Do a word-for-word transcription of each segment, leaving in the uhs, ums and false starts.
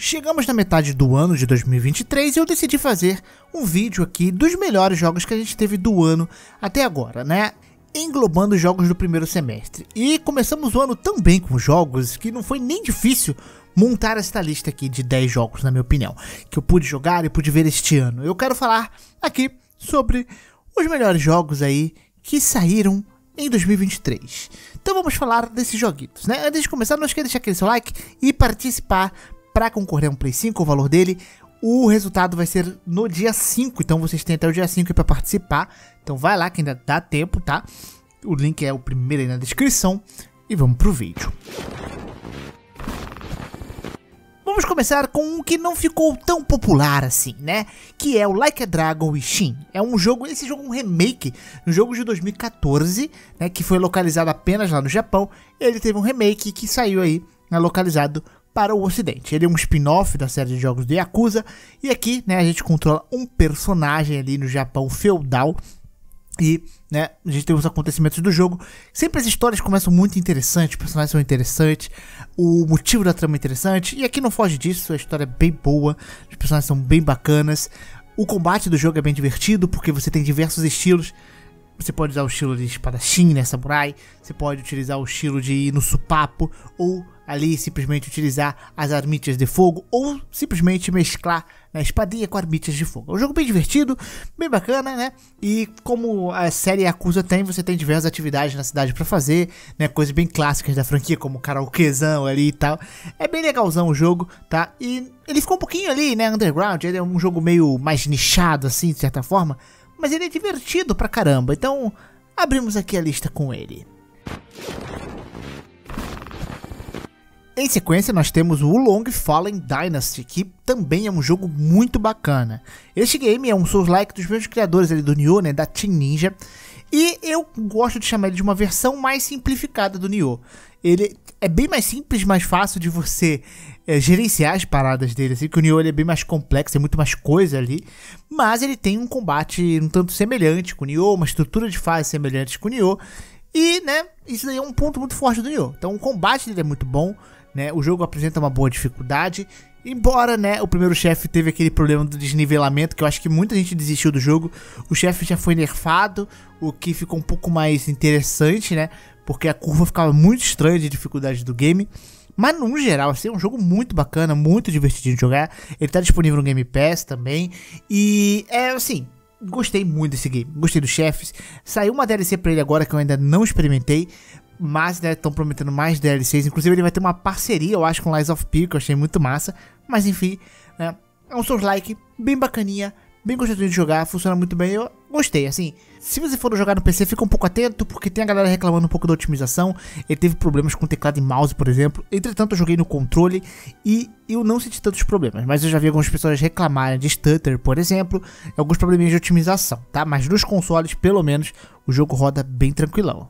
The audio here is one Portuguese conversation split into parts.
Chegamos na metade do ano de dois mil e vinte e três e eu decidi fazer um vídeo aqui dos melhores jogos que a gente teve do ano até agora, né? Englobando os jogos do primeiro semestre. E começamos o ano tão bem com jogos que não foi nem difícil montar esta lista aqui de dez jogos, na minha opinião, que eu pude jogar e pude ver este ano. Eu quero falar aqui sobre os melhores jogos aí que saíram em dois mil e vinte e três. Então vamos falar desses joguitos, né? Antes de começar, não esqueça de deixar aquele seu like e participar para concorrer a um Play cinco, o valor dele. O resultado vai ser no dia cinco, então vocês têm até o dia cinco para participar. Então vai lá que ainda dá tempo, tá? O link é o primeiro aí na descrição e vamos pro vídeo. Vamos começar com um que não ficou tão popular assim, né? Que é o Like a Dragon Ishin. É um jogo, esse jogo é um remake, um jogo de dois mil e quatorze, né? Que foi localizado apenas lá no Japão. Ele teve um remake que saiu aí, né, localizado para o ocidente. Ele é um spin-off da série de jogos do Yakuza. E aqui, né, a gente controla um personagem ali no Japão feudal. E, né, a gente tem os acontecimentos do jogo. Sempre as histórias começam muito interessantes, os personagens são interessantes, o motivo da trama é interessante. E aqui não foge disso, a história é bem boa, os personagens são bem bacanas. O combate do jogo é bem divertido, porque você tem diversos estilos. Você pode usar o estilo de espadachim, né, samurai. Você pode utilizar o estilo de ir no supapo, ou ali simplesmente utilizar as arminhas de fogo, ou simplesmente mesclar a espadinha com arminhas de fogo. É um jogo bem divertido, bem bacana, né? E como a série Yakuza tem, você tem diversas atividades na cidade pra fazer, né? Coisas bem clássicas da franquia, como karaokezão ali e tal. É bem legalzão o jogo, tá? E ele ficou um pouquinho ali, né, underground. Ele é um jogo meio mais nichado, assim, de certa forma. Mas ele é divertido pra caramba, então abrimos aqui a lista com ele. Em sequência nós temos o Long Fallen Dynasty, que também é um jogo muito bacana. Este game é um Souls-like dos mesmos criadores ali do Nioh, né, da Team Ninja. E eu gosto de chamar ele de uma versão mais simplificada do Nioh. Ele é bem mais simples, mais fácil de você é, gerenciar as paradas dele, assim, que o Nioh ele é bem mais complexo, tem muito mais coisa ali, mas ele tem um combate um tanto semelhante com o Nioh, uma estrutura de fase semelhante com o Nioh, e, né, isso daí é um ponto muito forte do Nioh. Então o combate dele é muito bom, né, o jogo apresenta uma boa dificuldade, embora, né, o primeiro chefe teve aquele problema do desnivelamento, que eu acho que muita gente desistiu do jogo. O chefe já foi nerfado, o que ficou um pouco mais interessante, né, porque a curva ficava muito estranha de dificuldade do game. Mas no geral, assim, é um jogo muito bacana, muito divertido de jogar. Ele tá disponível no Game Pass também. E é assim, gostei muito desse game, gostei dos chefes. Saiu uma D L C pra ele agora que eu ainda não experimentei, mas estão, né, prometendo mais D L Cs. Inclusive ele vai ter uma parceria, eu acho, com Lies of P, que eu achei muito massa. Mas enfim, né, é um Souls-like bem bacaninha, bem gostoso de jogar, funciona muito bem, eu gostei, assim. Se você for jogar no P C, fica um pouco atento, porque tem a galera reclamando um pouco da otimização. Ele teve problemas com teclado e mouse, por exemplo. Entretanto, eu joguei no controle e eu não senti tantos problemas, mas eu já vi algumas pessoas reclamarem de stutter, por exemplo, e alguns probleminhas de otimização, tá? Mas nos consoles, pelo menos, o jogo roda bem tranquilão.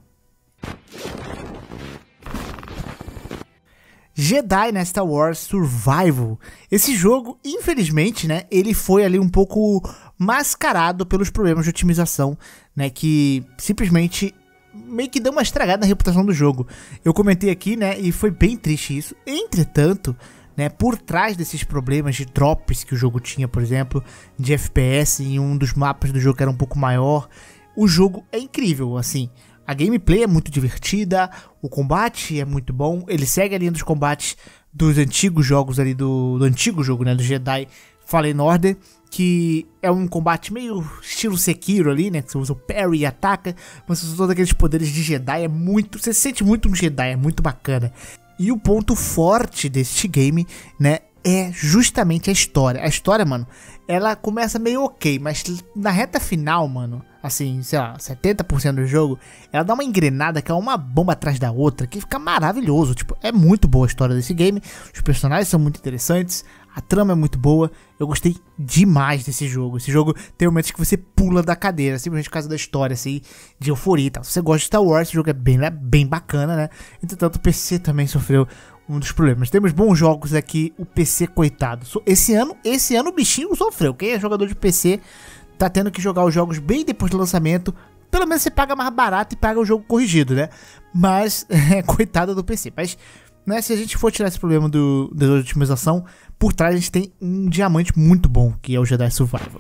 Jedi na Star Wars Survival. Esse jogo, infelizmente, né, ele foi ali um pouco mascarado pelos problemas de otimização, né, que simplesmente meio que deu uma estragada na reputação do jogo. Eu comentei aqui, né, e foi bem triste isso. Entretanto, né, por trás desses problemas de drops que o jogo tinha, por exemplo, de F P S em um dos mapas do jogo que era um pouco maior, o jogo é incrível, assim. A gameplay é muito divertida, o combate é muito bom, ele segue a linha dos combates dos antigos jogos ali, do, do antigo jogo, né, do Jedi Fallen Order, que é um combate meio estilo Sekiro ali, né, que você usa o parry e ataca, mas você usa todos aqueles poderes de Jedi, é muito, você se sente muito um Jedi, é muito bacana. E o ponto forte deste game, né, é justamente a história. A história, mano, ela começa meio ok, mas na reta final, mano, assim, sei lá, setenta por cento do jogo, ela dá uma engrenada que é uma bomba atrás da outra, que fica maravilhoso. Tipo, é muito boa a história desse game, os personagens são muito interessantes, a trama é muito boa, eu gostei demais desse jogo. Esse jogo tem momentos que você pula da cadeira, simplesmente por causa da história, assim, de euforia e tal. Se você gosta de Star Wars, esse jogo é bem, né, bem bacana, né? Entretanto, o P C também sofreu um dos problemas. Temos bons jogos aqui, o P C, coitado. Esse ano, esse ano o bichinho sofreu. Quem é jogador de P C tá tendo que jogar os jogos bem depois do lançamento. Pelo menos você paga mais barato e paga o jogo corrigido, né? Mas, é, coitado do P C. Mas né, se a gente for tirar esse problema do, da otimização, por trás a gente tem um diamante muito bom, que é o Jedi Survivor.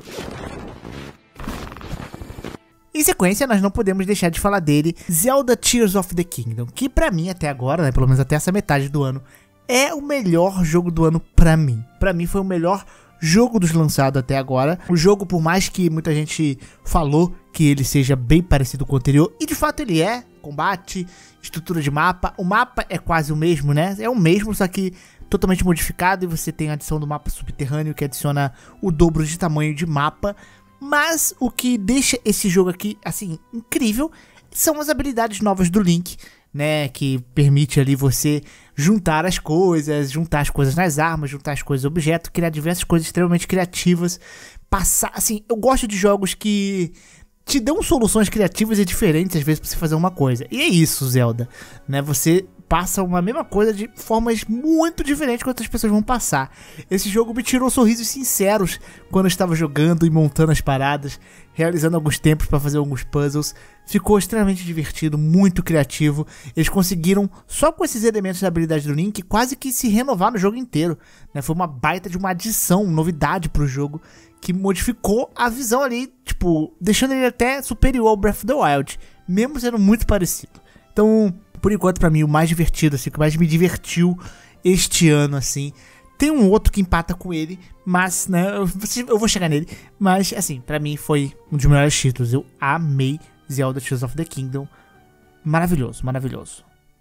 Em sequência, nós não podemos deixar de falar dele, Zelda Tears of the Kingdom, que pra mim até agora, né, pelo menos até essa metade do ano, é o melhor jogo do ano pra mim. Pra mim foi o melhor jogo dos lançados até agora. O jogo, por mais que muita gente falou que ele seja bem parecido com o anterior, e de fato ele é, combate, estrutura de mapa, o mapa é quase o mesmo, né? É o mesmo, só que totalmente modificado, e você tem a adição do mapa subterrâneo que adiciona o dobro de tamanho de mapa. Mas o que deixa esse jogo aqui, assim, incrível, são as habilidades novas do Link, né, que permite ali você juntar as coisas, juntar as coisas nas armas, juntar as coisas no objeto, criar diversas coisas extremamente criativas, passar, assim, eu gosto de jogos que te dão soluções criativas e diferentes às vezes pra você fazer uma coisa, e é isso, Zelda, né, você passa uma mesma coisa de formas muito diferentes que outras pessoas vão passar. Esse jogo me tirou sorrisos sinceros quando eu estava jogando e montando as paradas, realizando alguns tempos para fazer alguns puzzles. Ficou extremamente divertido, muito criativo. Eles conseguiram, só com esses elementos da habilidade do Link, quase que se renovar no jogo inteiro, né? Foi uma baita de uma adição, novidade pro jogo, que modificou a visão ali, tipo, deixando ele até superior ao Breath of the Wild, mesmo sendo muito parecido. Então, por enquanto, pra mim, o mais divertido, assim, o que mais me divertiu este ano, assim. Tem um outro que empata com ele, mas, né, eu, eu vou chegar nele. Mas, assim, pra mim foi um dos melhores títulos. Eu amei Zelda Tears of the Kingdom. Maravilhoso, maravilhoso.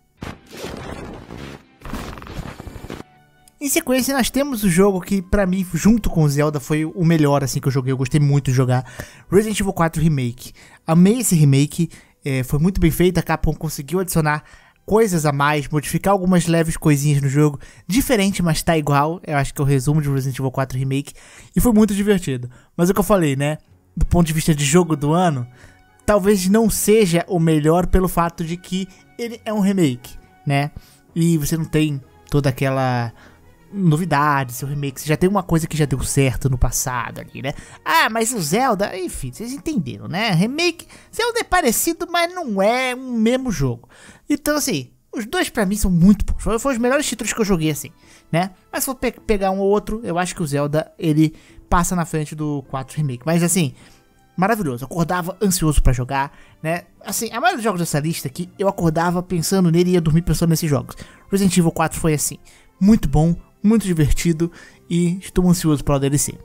Em sequência, nós temos o jogo que, pra mim, junto com o Zelda, foi o melhor, assim, que eu joguei. Eu gostei muito de jogar. Resident Evil quatro Remake. Amei esse remake. É, foi muito bem feito, a Capcom conseguiu adicionar coisas a mais, modificar algumas leves coisinhas no jogo, diferente, mas tá igual, eu acho que é o resumo de Resident Evil quatro Remake, e foi muito divertido. Mas é o que eu falei, né, do ponto de vista de jogo do ano, talvez não seja o melhor pelo fato de que ele é um remake, né, e você não tem toda aquela novidade, seu remake, você já tem uma coisa que já deu certo no passado ali, né? Ah, mas o Zelda, enfim, vocês entenderam, né? Remake, Zelda é parecido, mas não é um mesmo jogo. Então, assim, os dois pra mim são muito bons. Foram os melhores títulos que eu joguei, assim, né? Mas se for pe pegar um ou outro, eu acho que o Zelda, ele passa na frente do quatro Remake. Mas, assim, maravilhoso. Eu acordava ansioso pra jogar, né? Assim, a maioria dos jogos dessa lista aqui, eu acordava pensando nele e ia dormir pensando nesses jogos. Resident Evil quatro foi assim, muito bom, muito divertido e estou ansioso para o D L C.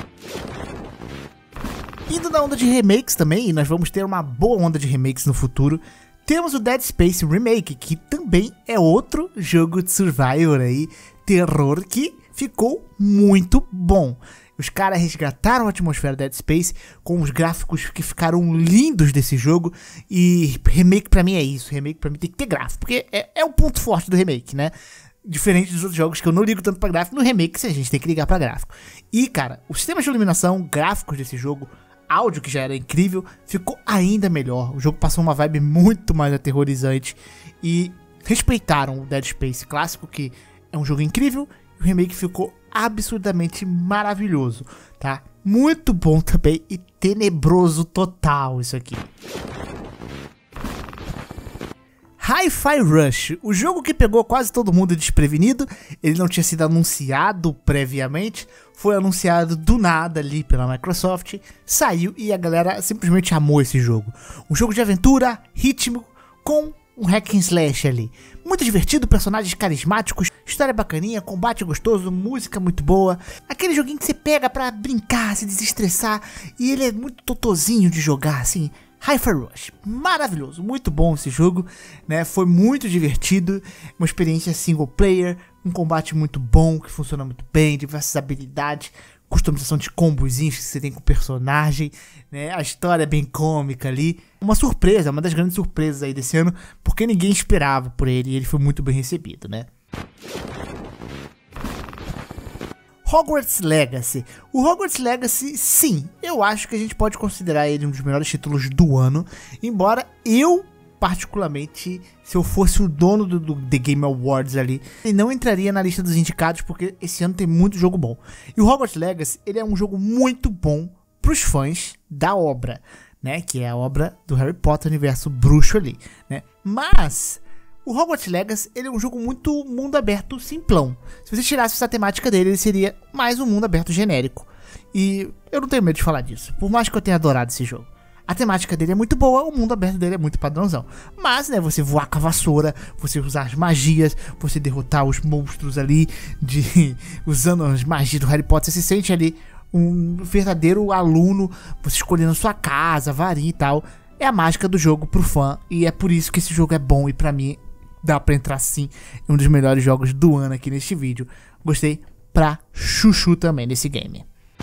Indo na onda de remakes também, e nós vamos ter uma boa onda de remakes no futuro, temos o Dead Space Remake, que também é outro jogo de survival aí, terror, que ficou muito bom. Os caras resgataram a atmosfera Dead Space com os gráficos que ficaram lindos desse jogo, e remake pra mim é isso, remake pra mim tem que ter gráfico, porque é, é o ponto forte do remake, né? Diferente dos outros jogos que eu não ligo tanto pra gráfico, no remake a gente tem que ligar pra gráfico. E cara, os sistemas de iluminação, gráficos desse jogo, áudio que já era incrível, ficou ainda melhor. O jogo passou uma vibe muito mais aterrorizante e respeitaram o Dead Space clássico, que é um jogo incrível, e o remake ficou absurdamente maravilhoso, tá? Muito bom também e tenebroso total isso aqui. Hi-Fi Rush, o jogo que pegou quase todo mundo desprevenido, ele não tinha sido anunciado previamente, foi anunciado do nada ali pela Microsoft, saiu e a galera simplesmente amou esse jogo. Um jogo de aventura, ritmo, com um hack and slash ali. Muito divertido, personagens carismáticos, história bacaninha, combate gostoso, música muito boa. Aquele joguinho que você pega pra brincar, se desestressar, e ele é muito totozinho de jogar, assim. Hi-Fi Rush, maravilhoso, muito bom esse jogo, né? Foi muito divertido, uma experiência single player, um combate muito bom, que funciona muito bem, diversas habilidades, customização de combozinhos que você tem com o personagem, né? A história é bem cômica ali, uma surpresa, uma das grandes surpresas aí desse ano, porque ninguém esperava por ele e ele foi muito bem recebido, né? Hogwarts Legacy. O Hogwarts Legacy, sim, eu acho que a gente pode considerar ele um dos melhores títulos do ano, embora eu, particularmente, se eu fosse o dono do, do The Game Awards ali, ele não entraria na lista dos indicados, porque esse ano tem muito jogo bom. E o Hogwarts Legacy, ele é um jogo muito bom pros fãs da obra, né, que é a obra do Harry Potter, universo bruxo ali, né, mas O Hogwarts Legacy, ele é um jogo muito mundo aberto simplão. Se você tirasse essa temática dele, ele seria mais um mundo aberto genérico. E eu não tenho medo de falar disso, por mais que eu tenha adorado esse jogo. A temática dele é muito boa, o mundo aberto dele é muito padrãozão. Mas, né, você voar com a vassoura, você usar as magias, você derrotar os monstros ali, de usando as magias do Harry Potter, você se sente ali um verdadeiro aluno, você escolhendo sua casa, varinha e tal. É a mágica do jogo pro fã, e é por isso que esse jogo é bom, e pra mim dá pra entrar sim em um dos melhores jogos do ano aqui neste vídeo. Gostei pra chuchu também desse game.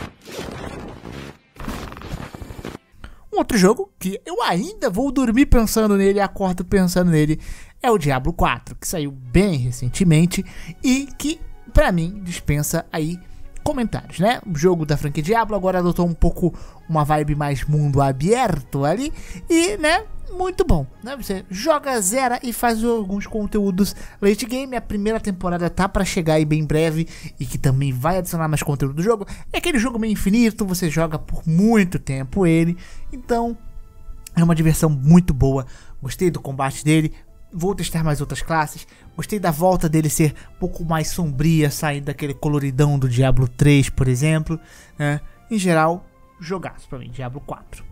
Um outro jogo que eu ainda vou dormir pensando nele e acordo pensando nele é o Diablo quatro, que saiu bem recentemente e que, pra mim, dispensa aí comentários, né? O jogo da franquia Diablo agora adotou um pouco uma vibe mais mundo aberto ali e, né, muito bom, né? Você joga, zera e faz alguns conteúdos late game. A primeira temporada tá pra chegar aí bem breve e que também vai adicionar mais conteúdo do jogo. É aquele jogo meio infinito, você joga por muito tempo ele, então é uma diversão muito boa. Gostei do combate dele, vou testar mais outras classes. Gostei da volta dele ser um pouco mais sombria, saindo daquele coloridão do Diablo três, por exemplo, né? Em geral, jogaço pra mim, Diablo quatro.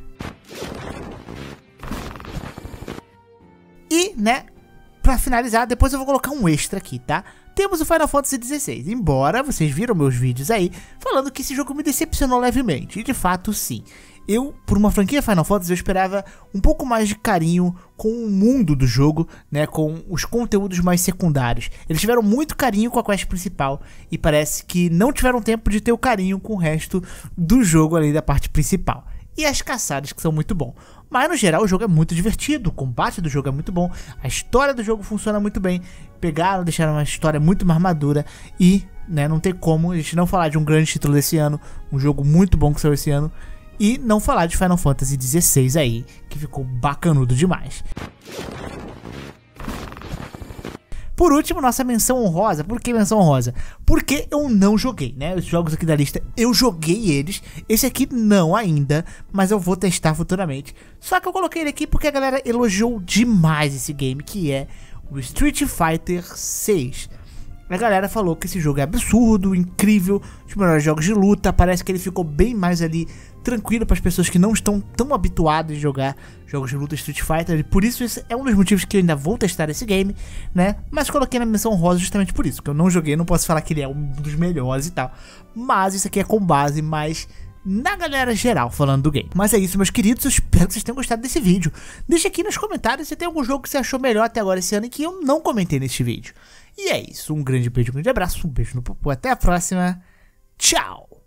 E, né, pra finalizar, depois eu vou colocar um extra aqui, tá? Temos o Final Fantasy dezesseis, embora vocês viram meus vídeos aí falando que esse jogo me decepcionou levemente, e de fato sim. Eu, por uma franquia Final Fantasy, eu esperava um pouco mais de carinho com o mundo do jogo, né, com os conteúdos mais secundários. Eles tiveram muito carinho com a quest principal e parece que não tiveram tempo de ter o carinho com o resto do jogo ali da parte principal. E as caçadas, que são muito bom. Mas no geral o jogo é muito divertido, o combate do jogo é muito bom, a história do jogo funciona muito bem. Pegaram, deixaram uma história muito mais madura e, né, não tem como a gente não falar de um grande título desse ano, um jogo muito bom que saiu esse ano, e não falar de Final Fantasy dezesseis aí, que ficou bacanudo demais. Por último, nossa menção honrosa. Por que menção honrosa? Porque eu não joguei, né? Os jogos aqui da lista, eu joguei eles. Esse aqui não ainda, mas eu vou testar futuramente. Só que eu coloquei ele aqui porque a galera elogiou demais esse game, que é o Street Fighter seis. A galera falou que esse jogo é absurdo, incrível, os melhores jogos de luta. Parece que ele ficou bem mais ali tranquilo para as pessoas que não estão tão habituadas a jogar jogos de luta Street Fighter. E por isso esse é um dos motivos que eu ainda vou testar esse game, né? Mas coloquei na menção honrosa justamente por isso, que eu não joguei, não posso falar que ele é um dos melhores e tal. Mas isso aqui é com base mais na galera geral falando do game. Mas é isso, meus queridos, eu espero que vocês tenham gostado desse vídeo. Deixa aqui nos comentários se tem algum jogo que você achou melhor até agora esse ano e que eu não comentei neste vídeo. E é isso, um grande beijo, um grande abraço, um beijo no popo, até a próxima, tchau!